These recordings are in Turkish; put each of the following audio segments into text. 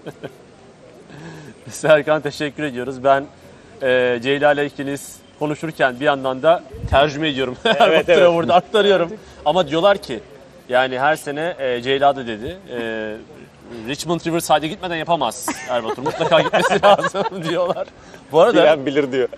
Serkan teşekkür ediyoruz. Ben Ceyla ile ikiniz konuşurken bir yandan da tercüme ediyorum. Evet. Burada aktarıyorum. Ama diyorlar ki yani her sene Ceyla da dedi Richmond Riverside'e gitmeden yapamaz Erbatur. Mutlaka gitmesi lazım diyorlar. Bu arada Bilen bilir diyor.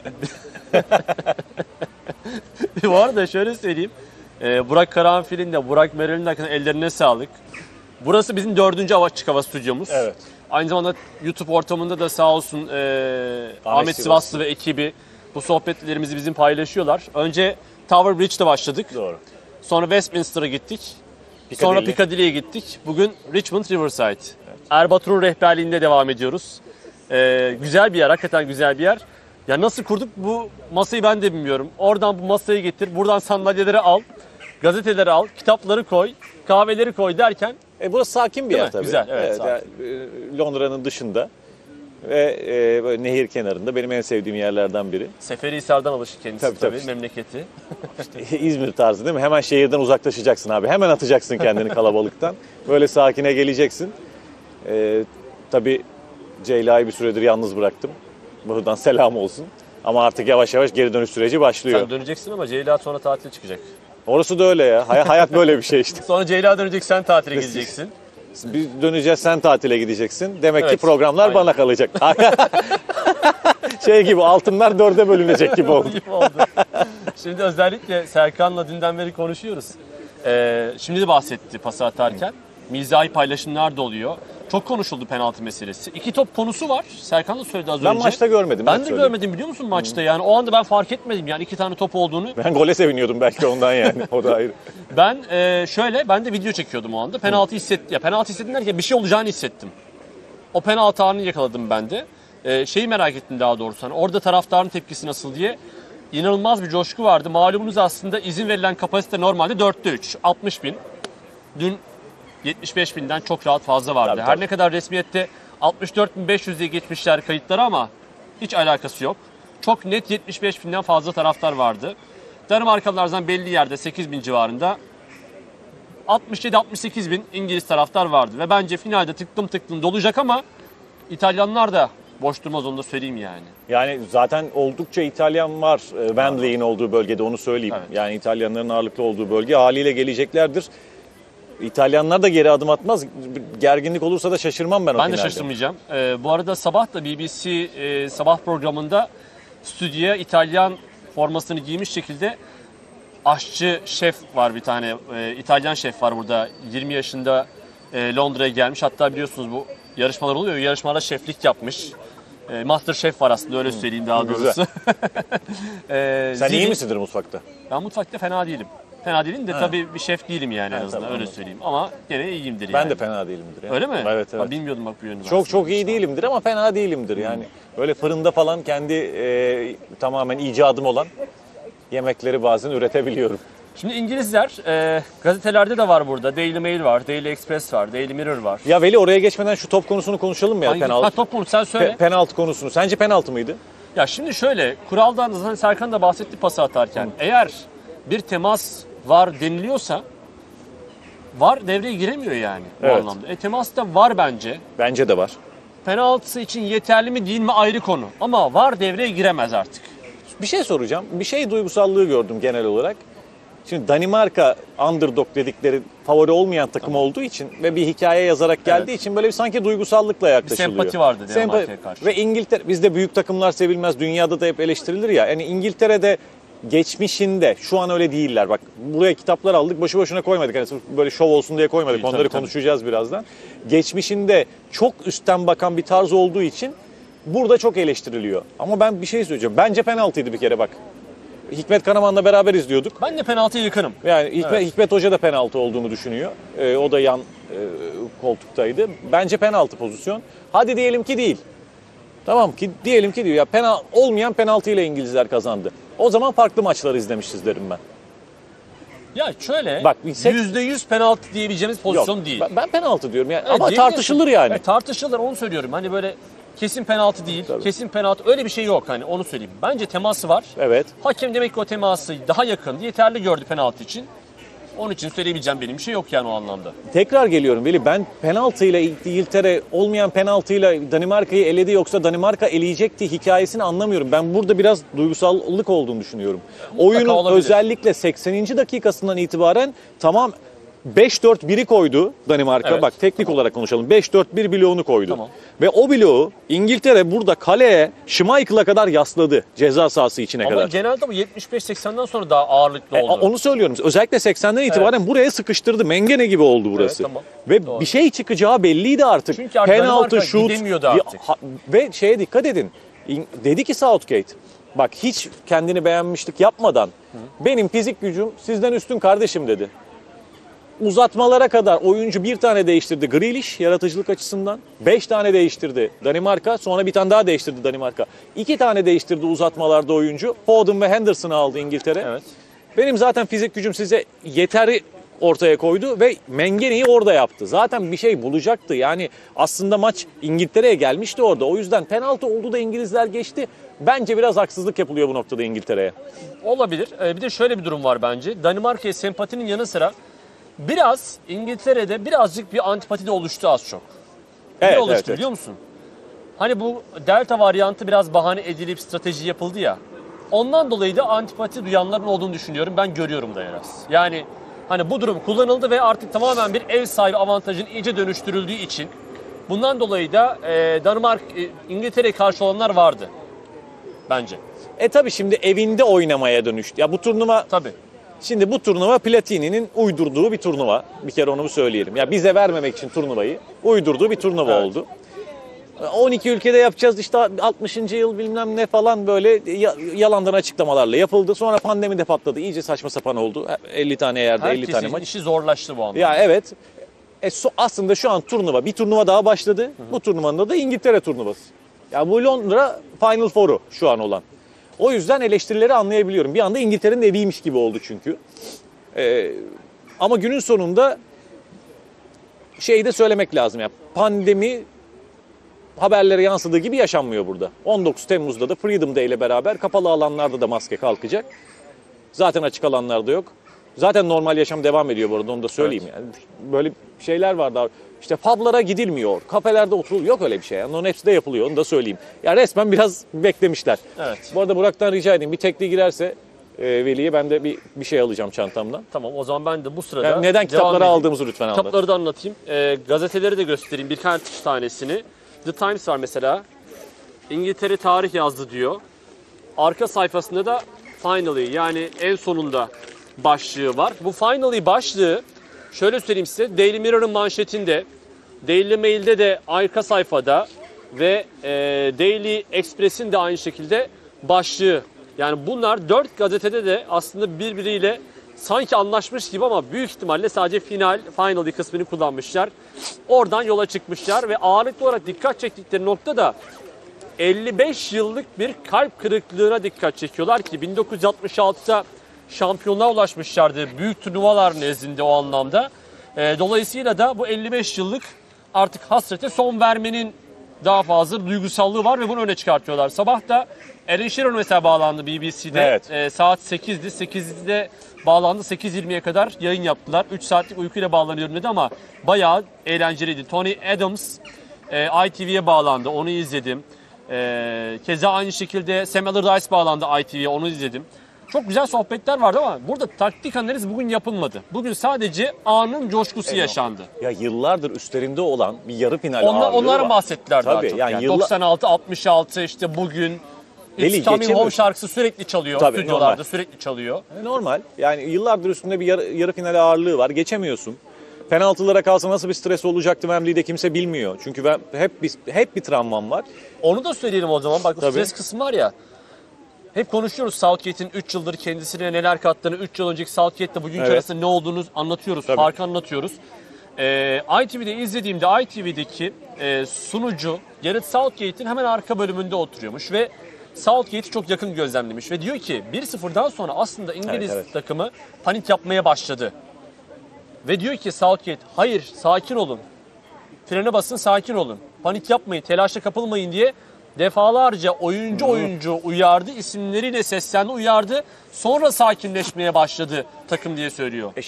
bu arada şöyle söyleyeyim. Burak Karanfil'in de Burak Merel'in de ellerine sağlık. Burası bizim 4. açık hava stüdyomuz. Evet. Aynı zamanda YouTube ortamında da sağ olsun Ahmet Sivaslı ve ekibi bu sohbetlerimizi bizim paylaşıyorlar. Önce Tower Bridge'de başladık. Doğru. Sonra Westminster'a gittik. Sonra Piccadilly'ye gittik. Bugün Richmond Riverside. Evet. Erbatur'un rehberliğinde devam ediyoruz. Güzel bir yer, hakikaten güzel bir yer. Ya nasıl kurduk bu masayı ben de bilmiyorum. Oradan bu masayı getir, buradan sandalyeleri al, gazeteleri al, kitapları koy, kahveleri koy derken. Burası sakin bir yer tabii. Güzel, evet. Yani, Londra'nın dışında ve böyle nehir kenarında benim en sevdiğim yerlerden biri. Seferihisar'dan alışık kendisi tabii. İşte. Memleketi. İzmir tarzı değil mi? Hemen şehirden uzaklaşacaksın abi. Hemen atacaksın kendini kalabalıktan. Böyle sakine geleceksin. Tabii Ceyla'yı bir süredir yalnız bıraktım. Buradan selam olsun. Ama artık yavaş yavaş geri dönüş süreci başlıyor. Sen döneceksin ama Ceyla sonra tatile çıkacak. Orası da öyle ya. Hayat böyle bir şey işte. Sonra Ceyla dönecek, sen tatile gideceksin. Biz döneceğiz, sen tatile gideceksin. Demek ki Evet, programlar aynen. bana kalacak. Şey gibi, altınlar 4'e bölünecek gibi oldu. Şimdi özellikle Serkan'la dünden beri konuşuyoruz. Şimdi de bahsetti pas atarken. Mizahi paylaşımlar da oluyor. Çok konuşuldu penaltı meselesi. 2 top konusu var. Serkan da söyledi az önce. Ben maçta görmedim. Ben de görmedim, biliyor musun maçta yani. O anda ben fark etmedim yani 2 tane top olduğunu. Ben gole seviniyordum belki ondan yani. O da ayrı. Ben ben de video çekiyordum o anda. Penaltı hissettim. Ya penaltı hissettim derken bir şey olacağını hissettim. O penaltı anını yakaladım ben de. Şeyi merak ettim daha doğrusu. Hani orada taraftarın tepkisi nasıl diye. İnanılmaz bir coşku vardı. Malumunuz aslında izin verilen kapasite normalde 4'te 3. 60 bin. Dün 75 binden çok rahat fazla vardı. Tabii, Her tabii. ne kadar resmiyette 64.500 diye geçmişler kayıtları ama hiç alakası yok. Çok net 75 binden fazla taraftar vardı. Danimarkalılardan belli yerde 8 bin civarında 67-68 bin İngiliz taraftar vardı. Ve bence finalde tıklım dolacak ama İtalyanlar da boş durmaz, onu da söyleyeyim yani. Yani zaten oldukça İtalyan var Wembley'in olduğu bölgede, onu söyleyeyim. Evet. Yani İtalyanların ağırlıklı olduğu bölge, haliyle geleceklerdir. İtalyanlar da geri adım atmaz. Gerginlik olursa da şaşırmam ben o finalde. Ben de şaşırmayacağım. Bu arada sabah da BBC sabah programında stüdyoya İtalyan formasını giymiş şekilde aşçı şef var, bir tane İtalyan şef var burada. 20 yaşında Londra'ya gelmiş. Hatta biliyorsunuz bu yarışmalar oluyor. Yarışmalarda şeflik yapmış. Master Chef var aslında, öyle söyleyeyim daha doğrusu. Sen iyi misindir mutfakta? Ben mutfakta fena değilim. Fena değilim de tabii bir şef değilim yani en azından, tamam, öyle söyleyeyim. Ama gene iyiyimdir yani. Ben de fena değilimdir. Yani. Öyle mi? Evet. Ben bilmiyordum bak bu yönünü. Çok iyi değilimdir ama fena değilimdir. Yani böyle fırında falan kendi tamamen icadım olan yemekleri bazen üretebiliyorum. Şimdi İngilizler gazetelerde de var burada. Daily Mail var, Daily Express var, Daily Mirror var. Ya Veli, oraya geçmeden şu top konusunu konuşalım mı ya? Hangi? Ha, top konusu sen söyle. Penaltı konusunu. Sence penaltı mıydı? Ya şimdi şöyle, kuraldan zaten Serkan da bahsetti pası atarken. Eğer bir temas var deniliyorsa var devreye giremiyor yani bu Evet. anlamda. Temas da var bence. Bence de var. Penaltısı için yeterli mi değil mi ayrı konu. Ama var devreye giremez artık. Bir şey soracağım. Bir şey duygusallığı gördüm genel olarak. Şimdi Danimarka underdog dedikleri favori olmayan takım olduğu için ve bir hikaye yazarak geldiği için böyle bir sanki duygusallıkla yaklaşılıyor. Bir sempati vardı Danimarka'ya karşı. Ve İngiltere, bizde büyük takımlar sevilmez, dünyada da hep eleştirilir ya. Yani İngiltere'de geçmişinde, şu an öyle değiller. Bak buraya kitaplar aldık, boşu boşuna koymadık. Yani sırf böyle şov olsun diye koymadık. Tabii, onları tabii. konuşacağız birazdan. Geçmişinde çok üstten bakan bir tarz olduğu için burada çok eleştiriliyor. Ama ben bir şey söyleyeceğim. Bence penaltıydı bir kere bak. Hikmet Karaman'la beraber izliyorduk. Ben de penaltıya yakınım. Yani Evet. Hikmet Hoca da penaltı olduğunu düşünüyor. O da yan koltuktaydı. Bence penaltı pozisyon. Hadi diyelim ki değil. Tamam ki diyelim ki değil. Ya olmayan penaltıyla İngilizler kazandı. O zaman farklı maçları izlemişiz derim ben. Ya şöyle, Bak, %100 penaltı diyebileceğimiz pozisyon değil. Ben penaltı diyorum yani. Evet, ama diyebilirsin. tartışılır yani. Evet, tartışılır, onu söylüyorum. Hani böyle kesin penaltı değil, Tabii. kesin penaltı, öyle bir şey yok hani, onu söyleyeyim. Bence teması var. Evet. Hakem demek ki o teması daha yakın, yeterli gördü penaltı için. Onun için söyleyebileceğim benim bir şey yok yani o anlamda. Tekrar geliyorum Veli, ben penaltıyla İngiltere olmayan penaltıyla Danimarka'yı eledi, yoksa Danimarka eleyecekti hikayesini anlamıyorum. Ben burada biraz duygusallık olduğunu düşünüyorum. Oyunun olabilir. özellikle 80. dakikasından itibaren tamam 5-4-1'i koydu Danimarka. Evet. Bak teknik olarak konuşalım. 5-4-1 bloğunu koydu. Tamam. Ve o bloğu İngiltere burada kaleye Schmeichel'a kadar yasladı, ceza sahası içine Ama kadar. genelde bu 75-80'den sonra daha ağırlıklı oldu. Onu söylüyorum. Özellikle 80'den itibaren buraya sıkıştırdı. Mengene gibi oldu burası. Evet, tamam. Ve Doğru. bir şey çıkacağı belliydi artık. Çünkü artık Danimarka şut. gidemiyordu artık. Ve şeye dikkat edin. Dedi ki Southgate, bak hiç kendini beğenmişlik yapmadan benim fizik gücüm sizden üstün kardeşim dedi. Uzatmalara kadar oyuncu bir tane değiştirdi Grealish yaratıcılık açısından. 5 tane değiştirdi Danimarka. Sonra bir tane daha değiştirdi Danimarka. 2 tane değiştirdi uzatmalarda oyuncu. Foden ve Henderson'ı aldı İngiltere. Evet. Benim zaten fizik gücüm size yeteri ortaya koydu ve Mengene'yi orada yaptı. Zaten bir şey bulacaktı. Yani aslında maç İngiltere'ye gelmişti orada. O yüzden penaltı oldu da İngilizler geçti. Bence biraz haksızlık yapılıyor bu noktada İngiltere'ye. Olabilir. Bir de şöyle bir durum var bence. Danimarka'ya sempatinin yanı sıra biraz İngiltere'de birazcık bir antipati de oluştu az çok. Evet, Ne oluştu evet, evet. biliyor musun? Hani bu Delta varyantı biraz bahane edilip strateji yapıldı ya. Ondan dolayı da antipati duyanların olduğunu düşünüyorum. Ben görüyorum da biraz. Yani hani bu durum kullanıldı ve artık tamamen bir ev sahibi avantajının iyice dönüştürüldüğü için bundan dolayı da İngiltere'ye karşı olanlar vardı. Bence. Tabii şimdi evinde oynamaya dönüştü. Ya bu turnuva Tabii. Şimdi bu turnuva Platini'nin uydurduğu bir turnuva. Bir kere onu söyleyelim. Ya bize vermemek için turnuvayı uydurduğu bir turnuva Evet. oldu. 12 ülkede yapacağız işte 60. yıl bilmem ne falan böyle yalandan açıklamalarla yapıldı. Sonra pandemi de patladı. İyice saçma sapan oldu. 50 tane yerde 50 tane Herkesin maç. işi zorlaştı bu anlamda. Ya evet. Aslında şu an bir turnuva daha başladı. Hı-hı. Bu turnuvanın da İngiltere turnuvası. Ya bu Londra Final Four'u şu an olan. O yüzden eleştirileri anlayabiliyorum. Bir anda İngiltere'nin eviymiş gibi oldu çünkü. Ama günün sonunda şeyi de söylemek lazım. Ya, pandemi haberlere yansıdığı gibi yaşanmıyor burada. 19 Temmuz'da da Freedom Day ile beraber kapalı alanlarda da maske kalkacak. Zaten açık alanlarda yok. Zaten normal yaşam devam ediyor bu arada, onu da söyleyeyim. Evet. Yani böyle şeyler vardı. İşte publara gidilmiyor, kafelerde oturuluyor. Yok öyle bir şey. Yani onun hepsi de yapılıyor, onu da söyleyeyim. Ya resmen biraz beklemişler. Evet. Bu arada Burak'tan rica edeyim. Bir tekli girerse Veli'ye ben de bir şey alacağım çantamdan. Tamam, o zaman ben de bu sırada Yani neden kitapları aldığımızı lütfen anlat. Kitapları da anlatayım. Gazeteleri de göstereyim. Birkaç tanesini. The Times var mesela. İngiltere tarih yazdı diyor. Arka sayfasında da Finally, yani en sonunda başlığı var. Bu Finally başlığı şöyle söyleyeyim size. Daily Mirror'ın manşetinde, Daily Mail'de de arka sayfada ve Daily Express'in de aynı şekilde başlığı. Yani bunlar 4 gazetede de aslında birbiriyle sanki anlaşmış gibi ama büyük ihtimalle sadece Finally kısmını kullanmışlar. Oradan yola çıkmışlar ve ağırlıklı olarak dikkat çektikleri nokta da 55 yıllık bir kalp kırıklığına dikkat çekiyorlar ki 1966'da şampiyonluğa ulaşmışlardı büyük turnuvalar nezdinde o anlamda. Dolayısıyla da bu 55 yıllık artık hasrete son vermenin daha fazla duygusallığı var ve bunu öne çıkartıyorlar. Sabah da Aaron Shearer mesela bağlandı BBC'de. Evet. Saat 8'di. 8'de bağlandı. 8.20'ye kadar yayın yaptılar. 3 saatlik uykuyla bağlanıyorum dedi ama bayağı eğlenceliydi. Tony Adams ITV'ye bağlandı. Onu izledim. Keza aynı şekilde Sam Allardyce bağlandı ITV'ye. Onu izledim. Çok güzel sohbetler vardı ama burada taktik analiz bugün yapılmadı. Bugün sadece anın coşkusu yaşandı. Ya yıllardır üstlerinde olan bir yarı final ağırlığı Onlara var. bahsettiler daha Tabii, çok. yani Yani yılla- 96, 66 işte bugün Deli, It's Coming Home geçemiyor. şarkısı sürekli çalıyor. Tabii, Stüdyolarda normal. sürekli çalıyor. Normal. Yani yıllardır üstünde bir yarı final ağırlığı var. Geçemiyorsun. Penaltılara kalsa nasıl bir stres olacaktı Wembley'de kimse bilmiyor. Çünkü ben hep bir travmam var. Onu da söyleyelim o zaman. Bak bu Tabii. stres kısmı var ya. Hep konuşuyoruz Southgate'in 3 yıldır kendisine neler kattığını, 3 yıl önceki Southgate'le bugünkü Evet. arasında ne olduğunu anlatıyoruz. Tabii. Farkı anlatıyoruz. ITV'de izlediğimde ITV'deki sunucu Gareth Southgate'in hemen arka bölümünde oturuyormuş ve Southgate'i çok yakın gözlemlemiş ve diyor ki 1-0'dan sonra aslında İngiliz Evet. takımı panik yapmaya başladı. Ve diyor ki Southgate, hayır sakin olun, frene basın, sakin olun, panik yapmayın, telaşa kapılmayın diye defalarca oyuncu uyardı, isimleriyle seslendi, uyardı. Sonra sakinleşmeye başladı takım diye söylüyor. Şimdi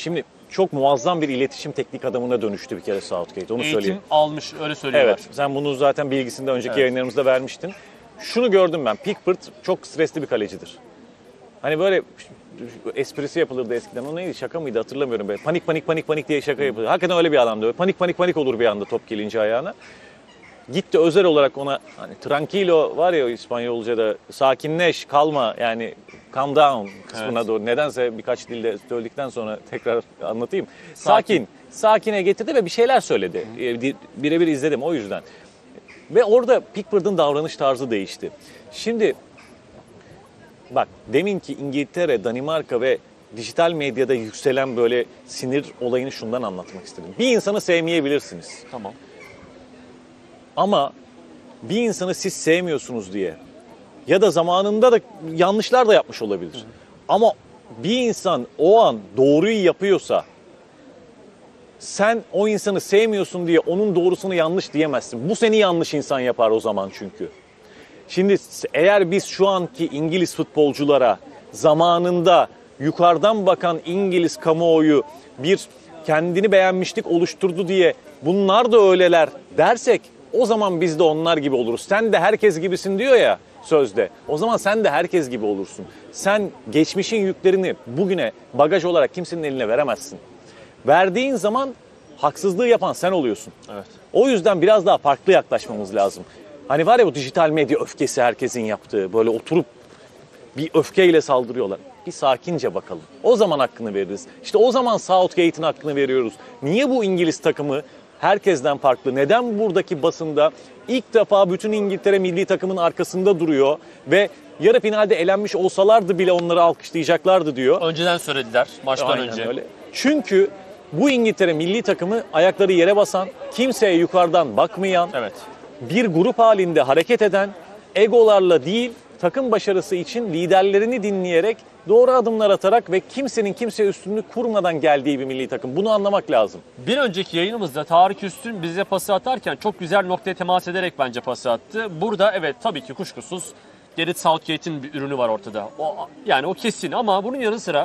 çok muazzam bir iletişim teknik adamına dönüştü bir kere Southgate. Onu söyleyeyim. Eğitim almış, öyle söylüyorlar. Evet, sen bunu zaten bilgisinde önceki Evet. yayınlarımızda vermiştin. Şunu gördüm ben, Pickford çok stresli bir kalecidir. Hani böyle esprisi yapılırdı eskiden. O neydi, şaka mıydı hatırlamıyorum. Böyle panik panik panik panik diye şaka yapılır. Hakikaten öyle bir adamdı. Böyle panik panik panik olur bir anda top gelince ayağına. Gitti özel olarak ona hani tranquilo var ya İspanyolca'da, sakinleş, kalma, yani calm down kısmına Evet. doğru. Nedense birkaç dilde söyledikten sonra tekrar anlatayım. Sakine getirdi ve bir şeyler söyledi. Birebir izledim o yüzden. Ve orada Pickford'un davranış tarzı değişti. Şimdi bak, deminki İngiltere, Danimarka ve dijital medyada yükselen böyle sinir olayını şundan anlatmak istedim. Bir insanı sevmeyebilirsiniz. Tamam. Ama bir insanı siz sevmiyorsunuz diye ya da zamanında da yanlışlar da yapmış olabilir. Ama bir insan o an doğruyu yapıyorsa sen o insanı sevmiyorsun diye onun doğrusunu yanlış diyemezsin. Bu seni yanlış insan yapar o zaman çünkü. Şimdi eğer biz şu anki İngiliz futbolculara zamanında yukarıdan bakan İngiliz kamuoyu bir kendini beğenmişlik oluşturdu diye bunlar da öyleler dersek o zaman biz de onlar gibi oluruz. Sen de herkes gibisin diyor ya sözde. O zaman sen de herkes gibi olursun. Sen geçmişin yüklerini bugüne bagaj olarak kimsenin eline veremezsin. Verdiğin zaman haksızlığı yapan sen oluyorsun. Evet. O yüzden biraz daha farklı yaklaşmamız lazım. Hani var ya bu dijital medya öfkesi herkesin yaptığı, böyle oturup bir öfkeyle saldırıyorlar. Bir sakince bakalım. O zaman hakkını veririz. İşte o zaman Southgate'in hakkını veriyoruz. Niye bu İngiliz takımı herkesten farklı? Neden buradaki basında ilk defa bütün İngiltere milli takımın arkasında duruyor ve yarı finalde elenmiş olsalardı bile onları alkışlayacaklardı diyor. Önceden söylediler, maçtan Aynen önce. öyle. Çünkü bu İngiltere milli takımı ayakları yere basan, kimseye yukarıdan bakmayan, Evet. bir grup halinde hareket eden, egolarla değil, takım başarısı için liderlerini dinleyerek, doğru adımlar atarak ve kimsenin kimseye üstünlük kurmadan geldiği bir milli takım. Bunu anlamak lazım. Bir önceki yayınımızda Tarık Üstün bize pası atarken çok güzel noktaya temas ederek bence pası attı. Burada evet tabii ki kuşkusuz Gareth Southgate'in bir ürünü var ortada. Yani o kesin, ama bunun yanı sıra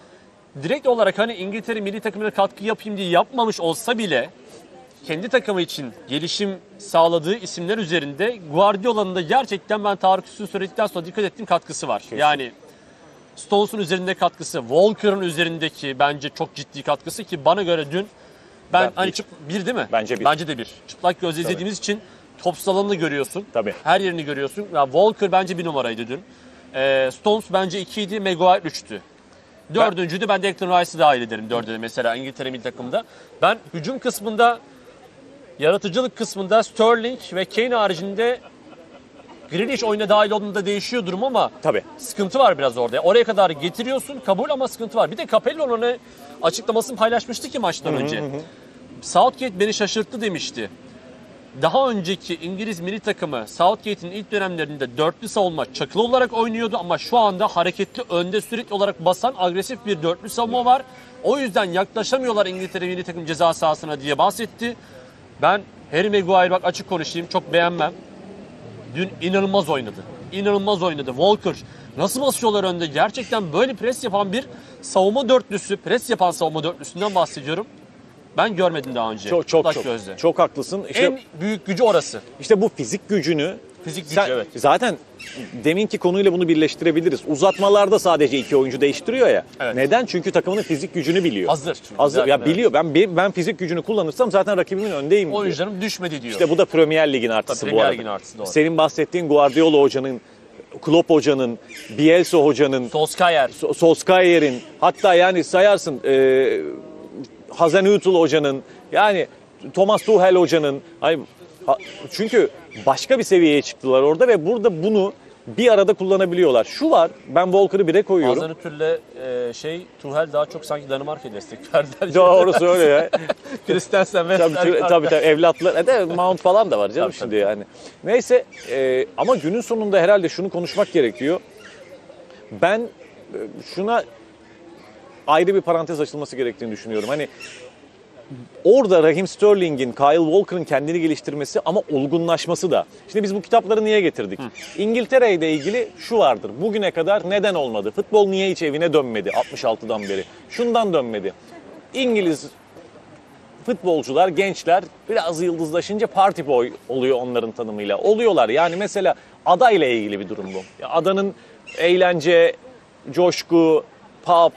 direkt olarak hani İngiltere milli takımına katkı yapayım diye yapmamış olsa bile kendi takımı için gelişim sağladığı isimler üzerinde Guardiola'nın da gerçekten ben Tarık Üstün söyledikten sonra dikkat ettiğim katkısı var. Kesin. Yani Stones'un üzerinde katkısı, Walker'ın üzerindeki bence çok ciddi katkısı ki bana göre dün ben hani bir değil mi? Bence bir. Bence de bir. Çıplak gözle izlediğimiz için topsuz alanını görüyorsun. Tabii. Her yerini görüyorsun. Ya Walker bence bir numaraydı dün. Stones bence 2'ydi, Maguire 3'tü. Dördüncüydü, ben Declan Rice'ı dahil ederim dörde de mesela İngiltere milli takımda. Ben hücum kısmında, yaratıcılık kısmında Sterling ve Kane haricinde Grealish oyuna dahil olduğunda değişiyor durum ama Tabii. sıkıntı var biraz orada. Oraya kadar getiriyorsun, kabul, ama sıkıntı var. Bir de Capello'nun onu açıklamasını paylaşmıştı ki maçtan önce. Southgate beni şaşırttı demişti. Daha önceki İngiliz milli takımı Southgate'in ilk dönemlerinde dörtlü savunma çakılı olarak oynuyordu ama şu anda hareketli, önde sürekli olarak basan agresif bir dörtlü savunma var. O yüzden yaklaşamıyorlar İngiltere milli takım ceza sahasına diye bahsetti. Ben Harry Maguire, bak açık konuşayım, çok beğenmem. Dün inanılmaz oynadı. İnanılmaz oynadı. Walker nasıl basıyorlar önde? Gerçekten böyle pres yapan bir savunma dörtlüsü, pres yapan savunma dörtlüsünden bahsediyorum. Ben görmedim daha önce. Çok Gözle. çok haklısın. İşte, En büyük gücü orası. işte bu fizik gücünü Fizik gücü, evet. Zaten deminki konuyla bunu birleştirebiliriz. Uzatmalarda sadece iki oyuncu değiştiriyor ya. Evet. Neden? Çünkü takımının fizik gücünü biliyor. Hazır. Çünkü Hazır. zaten, Ya evet. biliyor. Ben fizik gücünü kullanırsam zaten rakibimin öndeyim diyor. Oyuncularım düşmedi diyor. İşte bu da Premier Lig'in artısı Tabii, bu Premier arada. Lig'in artısı, doğru. Senin bahsettiğin Guardiola hocanın, Klopp hocanın, Bielsa hocanın, Solskjaer. Solskjaer'in, hatta yani sayarsın Hasenhüttl hocanın, yani Thomas Tuchel hocanın. Çünkü başka bir seviyeye çıktılar orada ve burada bunu bir arada kullanabiliyorlar. Şu var, ben Walker'ı bire koyuyorum. Hasenhüttl'le Tuchel daha çok sanki Danimarka'ya destek verdiler. Doğru söylüyor. Christensen ve Tabii evlatlar. De Mount falan da var canım Tabii, şimdi tabii. yani. Neyse ama günün sonunda herhalde şunu konuşmak gerekiyor. Ben şuna ayrı bir parantez açılması gerektiğini düşünüyorum. Hani orada Raheem Sterling'in, Kyle Walker'ın kendini geliştirmesi ama olgunlaşması da. Şimdi biz bu kitapları niye getirdik? İngiltere ile ilgili şu vardır. Bugüne kadar neden olmadı? Futbol niye hiç evine dönmedi 66'dan beri? Şundan dönmedi. İngiliz futbolcular, gençler biraz yıldızlaşınca party boy oluyor onların tanımıyla. Oluyorlar. Yani mesela ada ile ilgili bir durum bu. Ya adanın eğlence, coşku, pop,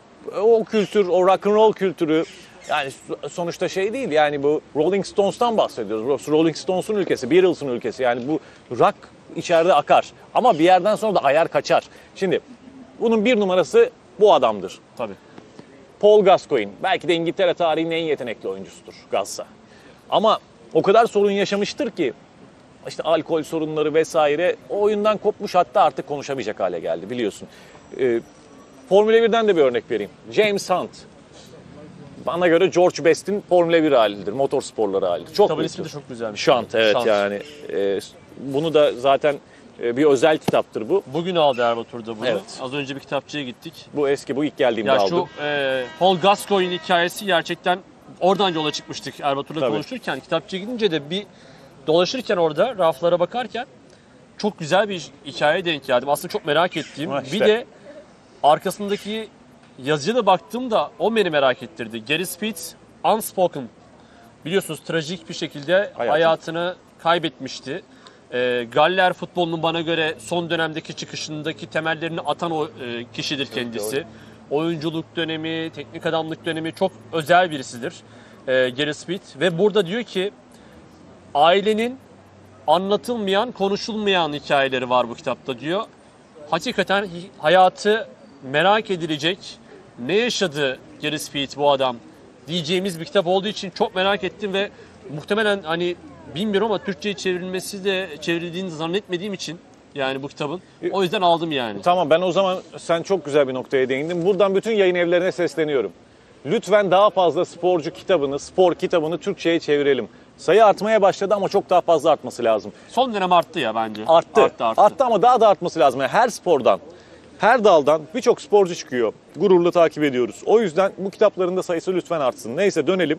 o kültür, o rock and roll kültürü yani sonuçta şey değil. Yani bu Rolling Stones'tan bahsediyoruz. Rolling Stones'un ülkesi, Beatles'ın ülkesi. Yani bu rock içeride akar. Ama bir yerden sonra da ayar kaçar. Şimdi bunun bir numarası bu adamdır. Tabii. Paul Gascoigne. Belki de İngiltere tarihinin en yetenekli oyuncusudur Gazza. Ama o kadar sorun yaşamıştır ki işte alkol sorunları vesaire o oyundan kopmuş, hatta artık konuşamayacak hale geldi biliyorsun. Formula 1'den de bir örnek vereyim. James Hunt. Bana göre George Best'in Formula 1 halidir. Motorsporları halidir. Çok Kitabın ismi de çok güzelmiş. Şant, evet Şant. yani. Bunu da zaten bir özel kitaptır bu. Bugün aldı Erbatur'da bunu. Evet. Az önce bir kitapçıya gittik. Bu eski, bu ilk geldiğimde Ya aldım. şu Paul Gascoigne hikayesi gerçekten oradan yola çıkmıştık Erbatur'la Tabii. konuşurken. Kitapçıya gidince de bir dolaşırken orada raflara bakarken çok güzel bir hikayeye denk geldim. Aslında çok merak ettiğim. Ha, işte. Bir de arkasındaki yazıya da baktığımda o beni merak ettirdi. Gary Speed Unspoken. Biliyorsunuz trajik bir şekilde hayatını kaybetmişti. Galler futbolunun bana göre son dönemdeki çıkışındaki temellerini atan o kişidir kendisi. doğru. Oyunculuk dönemi, teknik adamlık dönemi çok özel birisidir Gary Speed. Ve burada diyor ki ailenin anlatılmayan, konuşulmayan hikayeleri var bu kitapta diyor. Hakikaten hayatı merak edilecek, ne yaşadı Gary Speed bu adam diyeceğimiz bir kitap olduğu için çok merak ettim ve muhtemelen hani bilmiyorum ama Türkçe'ye çevrildiğini zannetmediğim için yani bu kitabın. O yüzden aldım yani. Tamam, ben o zaman sen çok güzel bir noktaya değindin. Buradan bütün yayın evlerine sesleniyorum. Lütfen daha fazla sporcu kitabını, spor kitabını Türkçe'ye çevirelim. Sayı artmaya başladı ama çok daha fazla artması lazım. Son dönem arttı ya bence. Arttı Arttı. ama daha da artması lazım. Yani her spordan, her daldan birçok sporcu çıkıyor. Gururla takip ediyoruz. O yüzden bu kitapların da sayısı lütfen artsın. Neyse, dönelim.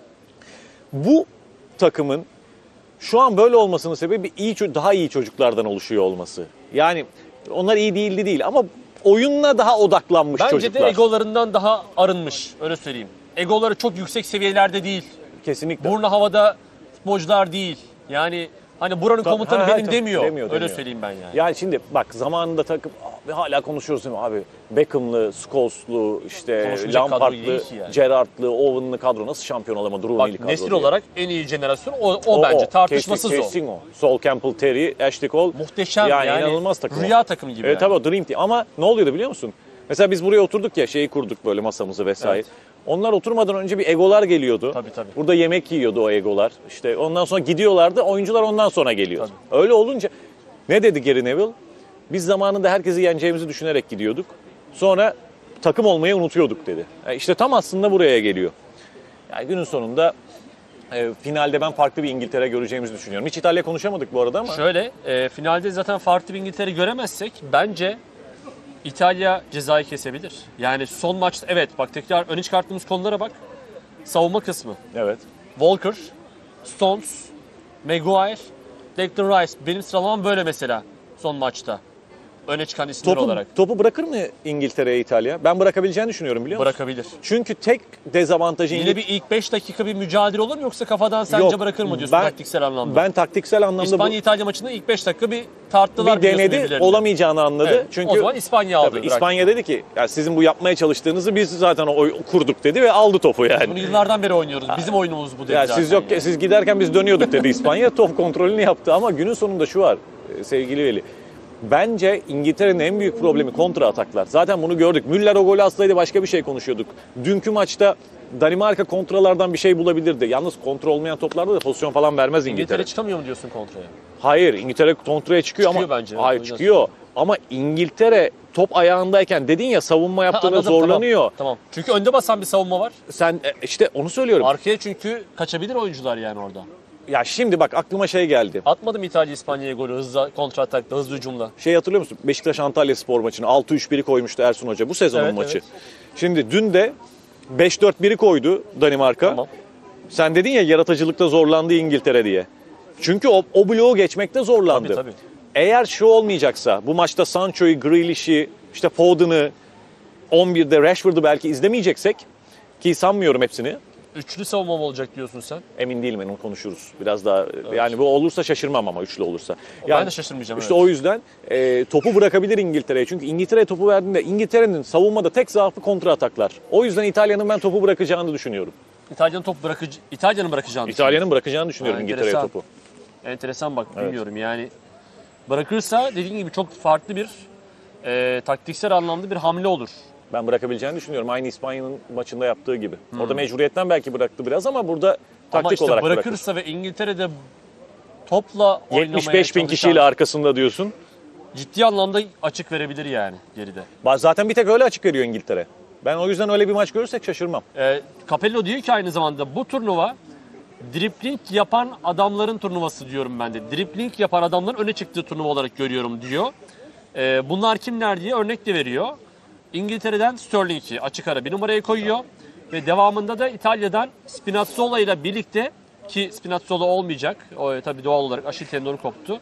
Bu takımın şu an böyle olmasının sebebi daha iyi çocuklardan oluşuyor olması. Yani onlar iyi değildi değil ama oyunla daha odaklanmış Bence çocuklar. de egolarından daha arınmış, öyle söyleyeyim. Egoları çok yüksek seviyelerde değil. Kesinlikle. Burnu havada futbolcular değil. Yani hani buranın komutanı benim tabii, demiyor. demiyor. Öyle söyleyeyim ben yani. Yani şimdi bak, zamanında takım abi, hala konuşuyoruz değil mi abi? Beckham'lı, Scholes'lu, işte Konuşulacak kadro Lampard'lı, değil ki yani. Gerrard'lı, Owen'lı kadro nasıl şampiyon olamadı? Rooney'li Bak kadro nesil diye. olarak en iyi jenerasyon o bence. Tartışmasız kesin o. Sol Campbell, Terry, Ashley Cole. Muhteşem yani inanılmaz takım. Rüya takım gibi. Evet, yani. tabii o Dream Team. Ama ne oluyordu biliyor musun? Mesela biz buraya oturduk ya, şeyi kurduk böyle masamızı vesaire. Evet. Onlar oturmadan önce bir egolar geliyordu. Tabii. Burada yemek yiyordu o egolar. İşte ondan sonra gidiyorlardı. Oyuncular ondan sonra geliyor. Öyle olunca ne dedi Gary Neville? Biz zamanında herkesi yeneceğimizi düşünerek gidiyorduk. Sonra takım olmayı unutuyorduk dedi. İşte tam aslında buraya geliyor. Yani günün sonunda finalde ben farklı bir İngiltere göreceğimizi düşünüyorum. Hiç İtalya konuşamadık bu arada ama. Şöyle finalde zaten farklı bir İngiltere göremezsek bence İtalya cezayı kesebilir. Yani son maçta evet bak tekrar öne çıkarttığımız konulara bak. Savunma kısmı. Evet. Walker, Stones, Maguire, Declan Rice. Benim sıralamam böyle mesela son maçta. Öne çıkan isimler olarak. Topu bırakır mı İngiltere'ye İtalya? Ben bırakabileceğini düşünüyorum, biliyor musun? Bırakabilir. Çünkü tek dezavantajı Yine bir ilk 5 dakika bir mücadele olur mu yoksa kafadan sence Yok, bırakır mı diyorsun taktiksel anlamda? Ben taktiksel anlamda İspanya-İtalya maçında ilk 5 dakika bir tarttılar. bir denedi, birbirlerini. olamayacağını anladı. Evet, Çünkü o zaman İspanya aldı. tabii, İspanya dedi ki ya sizin bu yapmaya çalıştığınızı biz zaten kurduk dedi ve aldı topu yani. Bunu yıllardan beri oynuyoruz. Bizim oyunumuz bu dedi Ya zaten. siz giderken biz dönüyorduk dedi İspanya. Top kontrolünü yaptı ama günün sonunda şu var sevgili Veli. Bence İngiltere'nin en büyük problemi kontra ataklar. Zaten bunu gördük. Müller o golü atsaydı başka bir şey konuşuyorduk. Dünkü maçta Danimarka kontralardan bir şey bulabilirdi. Yalnız kontra olmayan toplarda da pozisyon falan vermez İngiltere. İngiltere çıkamıyor mu diyorsun kontraya? Hayır, İngiltere kontraya çıkıyor ama bence. hayır çıkıyor. Ama İngiltere top ayağındayken dedin ya savunma yaptığında Anladım, zorlanıyor. Tamam. Çünkü önde basan bir savunma var. Sen işte onu söylüyorum. Arkaya çünkü kaçabilir oyuncular yani orada. Ya şimdi bak aklıma şey geldi. Atmadım İtalya İspanya'ya golü hızlı kontra atakta, hızlı hücumla. Şey hatırlıyor musun? Beşiktaş Antalya Spor maçını 6-3-1'i koymuştu Ersun Hoca. Bu sezonun Evet, maçı. evet. Şimdi dün de 5-4-1'i koydu Danimarka. Tamam. Sen dedin ya yaratıcılıkta zorlandı İngiltere diye. Çünkü o bloğu geçmekte zorlandı. Tabii. Eğer şu olmayacaksa bu maçta Sancho'yu, Grealish'i, işte Foden'ı, 11'de Rashford'u belki izlemeyeceksek Ki sanmıyorum hepsini. Üçlü savunma mı olacak diyorsun sen? Emin değilim, onu konuşuruz. Biraz daha yani bu olursa şaşırmam ama üçlü olursa. Ben de şaşırmayacağım. İşte evet. o yüzden topu bırakabilir İngiltere'ye. Çünkü İngiltere topu verdiğinde İngiltere'nin savunmada tek zaafı kontra ataklar. O yüzden İtalya'nın ben topu bırakacağını düşünüyorum. İtalya'nın bırakacağını İtalya'nın bırakacağını düşünüyorum Ha, İngiltere'ye enteresan. topu. Enteresan bak, bilmiyorum yani. Bırakırsa dediğin gibi çok farklı bir taktiksel anlamda bir hamle olur. Ben bırakabileceğini düşünüyorum. Aynı İspanya'nın maçında yaptığı gibi. Orada mecburiyetten belki bıraktı biraz ama burada taktik Ama işte olarak bırakırsa ve İngiltere'de topla oynamaya 75 bin çalışan, kişiyle arkasında diyorsun. ciddi anlamda açık verebilir yani geride. Zaten bir tek öyle açık veriyor İngiltere. Ben o yüzden öyle bir maç görürsek şaşırmam. Capello diyor ki aynı zamanda bu turnuva dribling yapan adamların turnuvası diyorum ben de. Dribling yapan adamların öne çıktığı turnuva olarak görüyorum diyor. Bunlar kimler diye örnek de veriyor. İngiltere'den Sterling'i açık ara bir numaraya koyuyor. Ve devamında da İtalya'dan Spinazzola ile birlikte, ki Spinazzola olmayacak. O tabii doğal olarak Aşil tendonu koptu.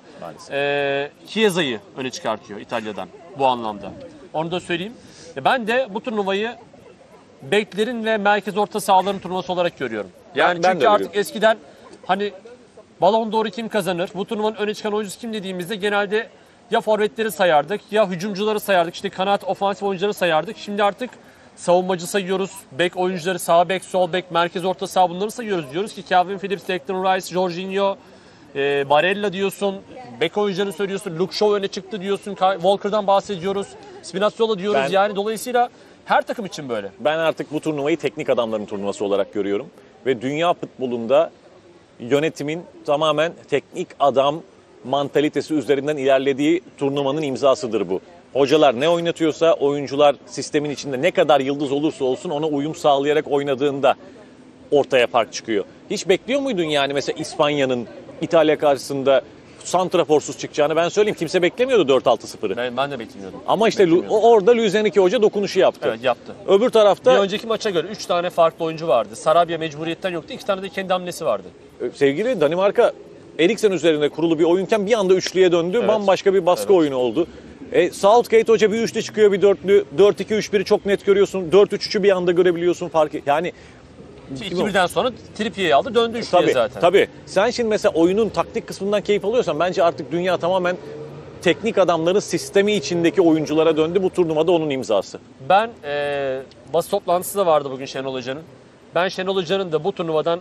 Chiesa'yı öne çıkartıyor İtalya'dan bu anlamda. Onu da söyleyeyim. Ben de bu turnuvayı beklerin ve merkez orta sahaların turnuvası olarak görüyorum. Yani Ben çünkü de artık eskiden hani Ballon d'Or'u kim kazanır, bu turnuvanın öne çıkan oyuncusu kim dediğimizde genelde ya forvetleri sayardık ya hücumcuları sayardık, işte kanat ofansif oyuncuları sayardık. Şimdi artık savunmacı sayıyoruz, bek oyuncuları, sağ bek, sol bek, merkez orta saha, bunları sayıyoruz. Diyoruz ki Calvin Phillips, Declan Rice, Jorginho, Barella diyorsun, bek oyuncularını söylüyorsun, Luke Shaw öne çıktı diyorsun, Walker'dan bahsediyoruz, Spinazzola diyoruz. Yani dolayısıyla her takım için böyle. Ben artık bu turnuvayı teknik adamların turnuvası olarak görüyorum. Ve dünya futbolunda yönetimin tamamen teknik adam mantalitesi üzerinden ilerlediği turnuvanın imzasıdır bu. Hocalar ne oynatıyorsa oyuncular sistemin içinde ne kadar yıldız olursa olsun ona uyum sağlayarak oynadığında ortaya fark çıkıyor. Hiç bekliyor muydun yani mesela İspanya'nın İtalya karşısında santraforsuz çıkacağını? Ben söyleyeyim, kimse beklemiyordu 4-6-0'ı. Ben de beklemiyordum. Ama işte orada Luis Enrique Hoca dokunuşu yaptı. Evet, yaptı. Öbür tarafta Bir önceki maça göre 3 tane farklı oyuncu vardı. Sarabia mecburiyetten yoktu. 2 tane de kendi hamlesi vardı. sevgili Danimarka Eriksen üzerinde kurulu bir oyunken bir anda üçlüye döndü. Evet. Bambaşka bir baskı oyunu oldu. Southgate Hoca bir üçlü çıkıyor, bir dörtlü. 4-2-3-1'i çok net görüyorsun. 4-3-3'ü bir anda görebiliyorsun farkı. Yani 2-1'den sonra Trippier'i aldı, döndü üçlüye tabii, zaten. tabii. Sen şimdi mesela oyunun taktik kısmından keyif alıyorsan bence artık dünya tamamen teknik adamların sistemi içindeki oyunculara döndü. Bu turnuvada onun imzası. Ben basın toplantısı da vardı bugün Şenol Hoca'nın. Ben Şenol Hoca'nın da bu turnuvadan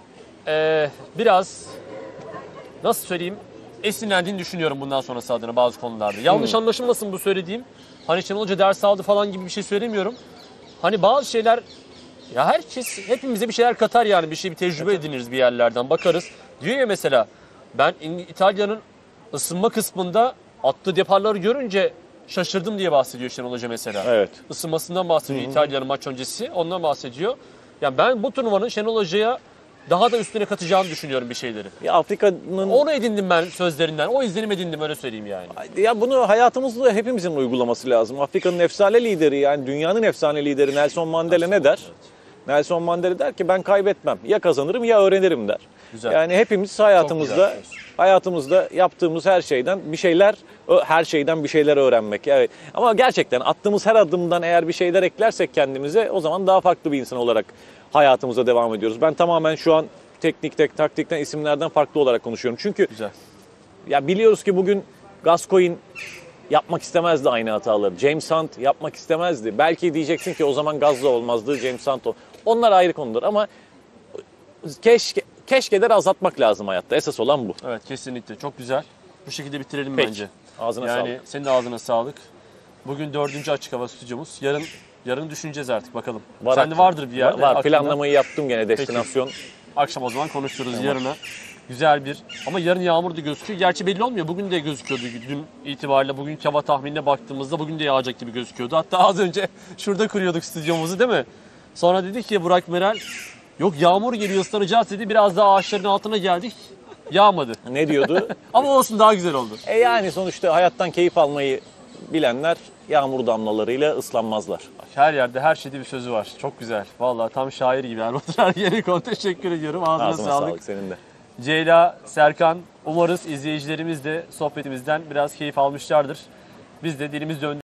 biraz nasıl söyleyeyim esinlendiğini düşünüyorum bundan sonrası adına bazı konularda. Yanlış anlaşılmasın bu söylediğim. Hani Şenol Hoca ders aldı falan gibi bir şey söylemiyorum. Hani bazı şeyler, ya herkes hepimize bir şeyler katar yani, bir tecrübe ediniriz bir yerlerden bakarız. Diyor ya mesela, ben İtalya'nın ısınma kısmında attığı deparları görünce şaşırdım diye bahsediyor Şenol Hoca mesela. Evet. Isınmasından bahsediyor İtalya'nın maç öncesi, ondan bahsediyor. Yani ben bu turnuvanın Şenol Hoca'ya daha da üstüne katacağını düşünüyorum bir şeyleri. Ya Afrika'nın... Onu edindim ben sözlerinden, o izlenim edindim, öyle söyleyeyim yani. Ya bunu hayatımızda hepimizin uygulaması lazım. Afrika'nın efsane lideri, yani dünyanın efsane lideri Nelson Mandela ne der? Nelson Mandela der ki ben kaybetmem. Ya kazanırım ya öğrenirim der. Güzel. Yani hepimiz hayatımızda yaptığımız her şeyden bir şeyler öğrenmek. Evet. Ama gerçekten attığımız her adımdan eğer bir şeyler eklersek kendimize, o zaman daha farklı bir insan olarak hayatımıza devam ediyoruz. Ben tamamen şu an taktikten, isimlerden farklı olarak konuşuyorum. Çünkü Güzel. ya biliyoruz ki bugün Gascoigne yapmak istemezdi aynı hataları. James Hunt yapmak istemezdi. Belki diyeceksin ki o zaman Gazza olmazdı, James Hunt o. Onlar ayrı konular ama keşkeleri azaltmak lazım hayatta. Esas olan bu. Evet, kesinlikle. Çok güzel. Bu şekilde bitirelim Peki. bence. Ağzına yani sağlık. senin de ağzına sağlık. Bugün 4. açık hava stüdyomuz. Yarın düşüneceğiz artık bakalım. Sende vardır bir yerde. Var. aklında. Planlamayı yaptım gene, destinasyon. Akşam o zaman konuşuruz yarına. Güzel bir, ama yarın yağmur da gözüküyor. Gerçi belli olmuyor. Bugün de gözüküyordu. Dün itibariyle bugünkü hava tahminine baktığımızda bugün de yağacak gibi gözüküyordu. Hatta az önce şurada kuruyorduk stüdyomuzu, değil mi? Sonra dedi ki Burak Meral, yok yağmur geliyor, ıslanacağız dedi. Biraz daha ağaçların altına geldik. Yağmadı. Ne diyordu? Ama olsun, daha güzel oldu. Yani sonuçta hayattan keyif almayı bilenler yağmur damlalarıyla ıslanmazlar. Her yerde, her şeyde bir sözü var. Çok güzel. Vallahi tam şair gibi. Erbatur Ergenekon, teşekkür ediyorum. Ağzına sağlık. Senin de. Ceyla, Serkan, umarız izleyicilerimiz de sohbetimizden biraz keyif almışlardır. Biz de dilimiz döndü.